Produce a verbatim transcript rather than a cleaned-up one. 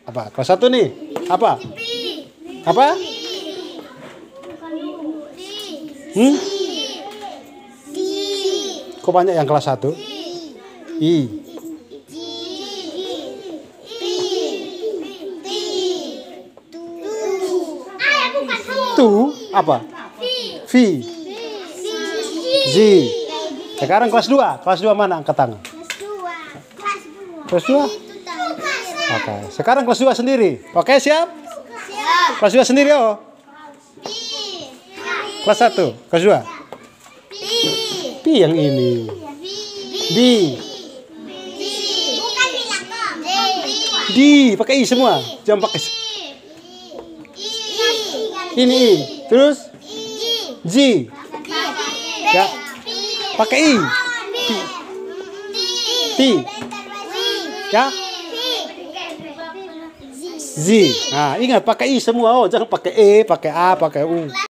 Apa? Kelas satu nih. Apa? Apa? Hmm? Kok banyak yang kelas satu? I. Tu apa? V. Z. Sekarang kelas dua. Kelas dua mana? Angkat tangan. Kelas dua. Oke. Sekarang kelas dua sendiri. Oke, siap? Kelas dua sendiri, oh. Kelas satu, kelas dua. P yang ini. D. D, pakai I semua. Jangan pakai ini I. Terus G. Ya. Pakai I. T. Ya. Z. Nah, ingat pakai I semua. Oh, jangan pakai E, pakai A, pakai U.